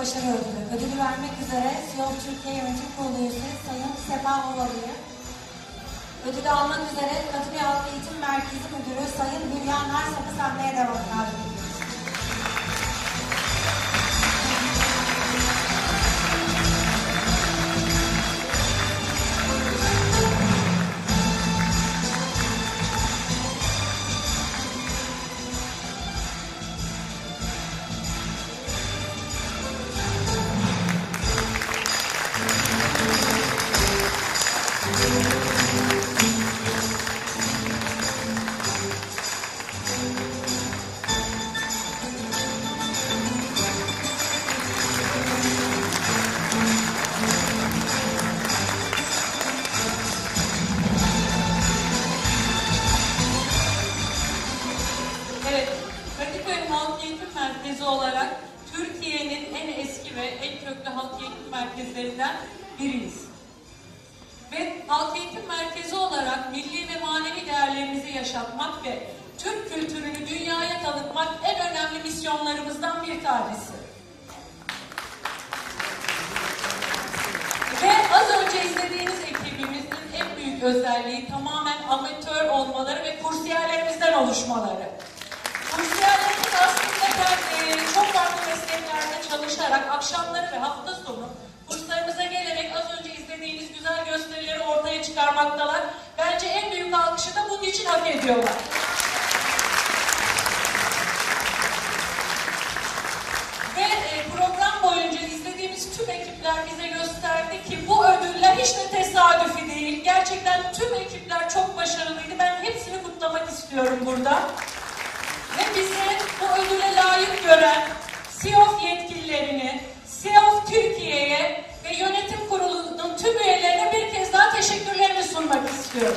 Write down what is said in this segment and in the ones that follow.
başarı ödülü. Ödülü vermek üzere SİOF Türkiye Yönetim Kurulu üyesi Sayın Sefa Ovalı'yı, ödülü almak üzere Kadıköy Halk Eğitim Merkezi Müdürü Sayın Hülya Narsap'ı sahneye davet ediyoruz. Olarak Türkiye'nin en eski ve en köklü halk eğitim merkezlerinden biriyiz. Ve halk eğitim merkezi olarak milli ve manevi değerlerimizi yaşatmak ve Türk kültürünü dünyaya tanıtmak en önemli misyonlarımızdan bir tanesi. Ve az önce izlediğiniz ekibimizin en büyük özelliği tamamen amatör olmaları ve kursiyerlerimizden oluşmaları. Kursiyerlerimiz aslında çok farklı mesleklerde çalışarak akşamları ve hafta sonu kurslarımıza gelerek az önce izlediğiniz güzel gösterileri ortaya çıkarmaktalar. Bence en büyük alkışı da bunun için hak ediyorlar. Ve program boyunca izlediğimiz tüm ekipler bize gösterdi ki bu ödüller hiç de tesadüfi değil. Gerçekten tüm ekipler çok başarılıydı. Ben hepsini kutlamak istiyorum burada. Ve bizi bu ödüle layık gören SİOF yetkililerini, SİOF Türkiye'ye ve yönetim kurulunun tüm üyelerine bir kez daha teşekkürlerimi sunmak istiyorum.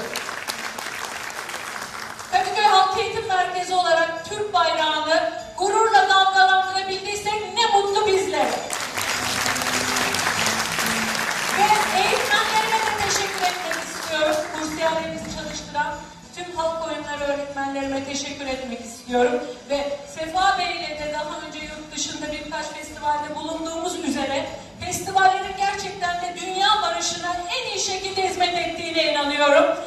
Kadıköy Halk Eğitim Merkezi olarak Türk bayrağını gururla dalgalandırabildiysek ne mutlu bizlere. Ve eğitmenlerime de teşekkür etmek istiyorum. Kursiyerlerimizi çalıştıran tüm halk oyunları öğretmenlerime teşekkür etmek istiyorum. Ve Sefa Bey ile de daha önce yurt dışında birkaç festivalde bulunduğumuz üzere festivallerin gerçekten de dünya barışına en iyi şekilde hizmet ettiğine inanıyorum.